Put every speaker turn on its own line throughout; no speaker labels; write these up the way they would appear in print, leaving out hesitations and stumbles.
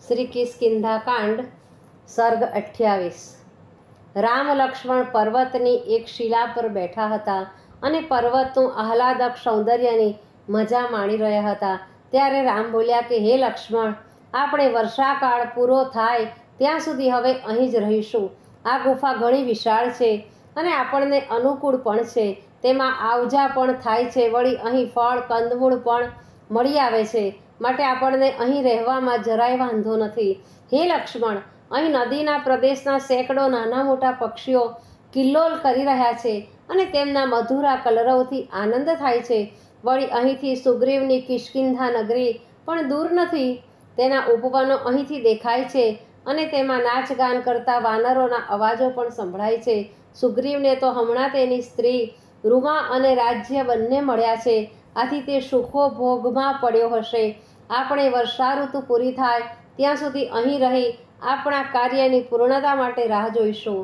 શ્રી કિષ્કિંધા કાંડ સર્ગ 28। રામ લક્ષ્મણ પર્વતની એક શિલા પર બેઠા હતા અને પર્વતનું આહલાદક સૌંદર્યની મજા માણી રહ્યા હતા। ત્યારે રામ બોલ્યા કે હે લક્ષ્મણ, આપણે વર્ષાકાળ પૂરો થાય ત્યાં સુધી હવે અહીં જ રહીશું। આ ગુફા ઘણી વિશાળ છે અને આપણને અનુકૂળ પણ છે, તેમાં આવજા પણ થાય છે, વળી અહીં ફળ કંદમૂળ પણ મળી આવે છે, માટે આપણને અહીં રહેવામાં જરાય વાંધો નથી। હે લક્ષ્મણ, અહીં નદીના પ્રદેશના સેંકડો નાના મોટા પક્ષીઓ કિલ્લોલ કરી રહ્યા છે અને તેમના મધુરા કલરવથી આનંદ થાય છે। વળી અહીંથી સુગ્રીવની કિષ્કિંધા નગરી પણ દૂર નથી, તેના ઉપવનો અહીંથી દેખાય છે અને તેમાં નાચગાન કરતા વાનરોના અવાજો પણ સંભળાય છે। સુગ્રીવને તો હમણાં તેની સ્ત્રી રૂમા અને રાજ્ય બંને મળ્યા છે, આથી તે સુખો ભોગમાં પડ્યો હશે। આપણે વર્ષા ઋતુ પૂરી થાય ત્યાં સુધી અહીં રહી આપણા કાર્યની પૂર્ણતા માટે રાહ જોઈશું।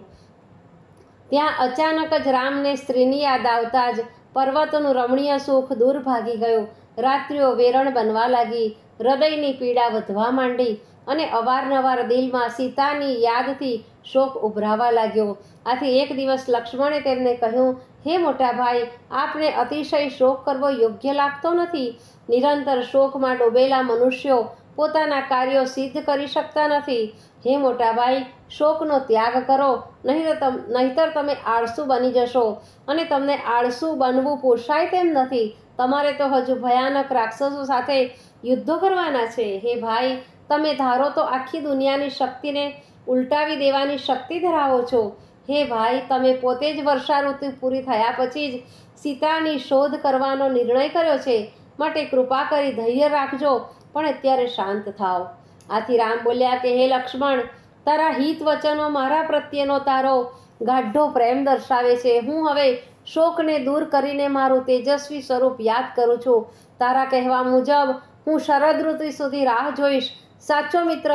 ત્યાં અચાનક જ રામને સ્ત્રીની યાદ આવતા જ પર્વતનું રમણીય સુખ દૂર ભાગી ગયું। રાત્રિઓ વેરણ બનવા લાગી, હૃદયની પીડા વધવા માંડી અને અવારનવાર દિલમાં સીતાની યાદથી શોક ઉભરાવા લાગ્યો। આથી એક દિવસ લક્ષ્મણે તેમને કહ્યું, હે મોટા ભાઈ, આપને અતિશય શોક કરવો યોગ્ય લાગતો નથી। નિરંતર શોકમાં ડૂબેલા મનુષ્યો પોતાના કાર્યો સિદ્ધ કરી શકતા નથી। હે મોટા ભાઈ, શોકનો ત્યાગ કરો, નહીંતર તમે આળસુ બની જશો અને તમને આળસુ બનવું પોસાય તેમ નથી। તમારે તો હજુ ભયાનક રાક્ષસો સાથે યુદ્ધો કરવાના છે। હે ભાઈ, તમે ધારો તો આખી દુનિયાની શક્તિને ઉલટાવી દેવાની શક્તિ ધરાવો છો। હે ભાઈ, તમે પોતે જ વર્ષા ઋતુ પૂરી થયા પછી જ સીતાની શોધ કરવાનો નિર્ણય કર્યો છે, માટે કૃપા કરી ધૈર્ય રાખજો, પણ અત્યારે શાંત થાઓ। આથી રામ બોલ્યા કે હે લક્ષ્મણ, તારા હિત વચનો મારા પ્રત્યેનો તારો ગાઢો પ્રેમ દર્શાવે છે। હું હવે શોકને દૂર કરીને મારું તેજસ્વી સ્વરૂપ યાદ કરું છું। તારા કહેવા મુજબ હું શરદ ઋતુ સુધી રાહ જોઈશ। સાચો મિત્ર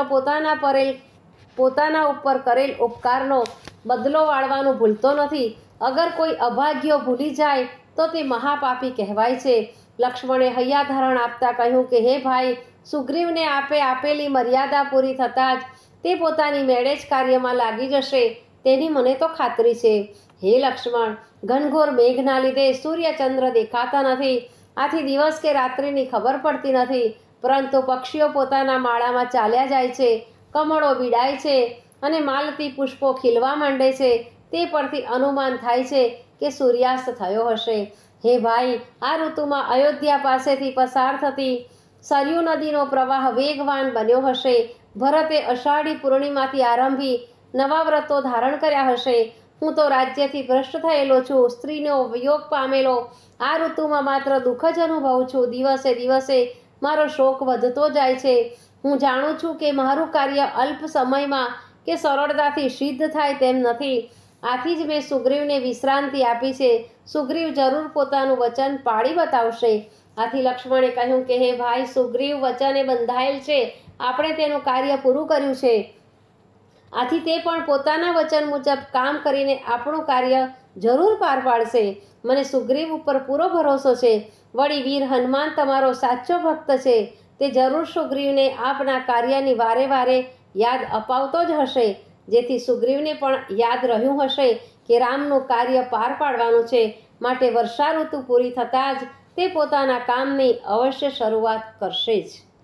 પોતાના ઉપર કરેલ ઉપકારનો બદલો વાળવાનું ભૂલતો નથી। અગર કોઈ અભાગ્યો ભૂલી જાય તો તે મહાપાપી કહેવાય છે। લક્ષ્મણે હૈયાધારણ આપતા કહ્યું કે હે ભાઈ, સુગ્રીવને આપેલી મર્યાદા પૂરી થતાં જ તે પોતાની મેળે જ કાર્યમાં લાગી જશે, તેની મને તો ખાતરી છે। હે લક્ષ્મણ, ઘનઘોર મેઘના લીધે સૂર્યચંદ્ર દેખાતા નથી, આથી દિવસ કે રાત્રિની ખબર પડતી નથી, પરંતુ પક્ષીઓ પોતાના માળામાં ચાલ્યા જાય છે, કમળો બીડાય છે અને માલતી પુષ્પો ખીલવા માંડે છે, તે પરથી અનુમાન થાય છે કે સૂર્યાસ્ત થયો હશે। હે ભાઈ, આ ઋતુમાં અયોધ્યા પાસેથી પસાર થતી સરયુ નદીનો પ્રવાહ વેગવાન બન્યો હશે। ભરતે અષાઢી પૂર્ણિમાથી આરંભી નવા વ્રતો ધારણ કર્યા હશે। હું તો રાજ્યથી ભ્રષ્ટ થયેલો છું, સ્ત્રીનો વિયોગ પામેલો આ ઋતુમાં માત્ર દુઃખ જ અનુભવું છું। દિવસે દિવસે મારો શોક વધતો જાય છે। હું જાણું છું કે મારું કાર્ય અલ્પ સમયમાં કે સરળતાથી સિદ્ધ થાય તેમ નથી, આથી જ મેં સુગ્રીવને વિશ્રાંતિ આપી છે। સુગ્રીવ જરૂર પોતાનું વચન પાળી બતાવશે। આથી લક્ષ્મણે કહ્યું કે હે ભાઈ, સુગ્રીવ વચને બંધાયેલ છે, આપણે તેનું કાર્ય પૂરું કર્યું છે, આથી તે પણ પોતાના વચન મુજબ કામ કરીને આપણું કાર્ય જરૂર પાર પાડશે। મને સુગ્રીવ ઉપર પૂરો ભરોસો છે। વળી વીર હનુમાન તમારો સાચો ભક્ત છે, તે જરૂર સુગ્રીવને આપના કાર્યની વારે વારે યાદ અપાવતો જ હશે, જેથી સુગ્રીવને પણ યાદ રહ્યું હશે કે રામનું કાર્ય પાર પાડવાનું છે, માટે વર્ષા ઋતુ પૂરી થતાં જ તે પોતાના કામની અવશ્ય શરૂઆત કરશે જ।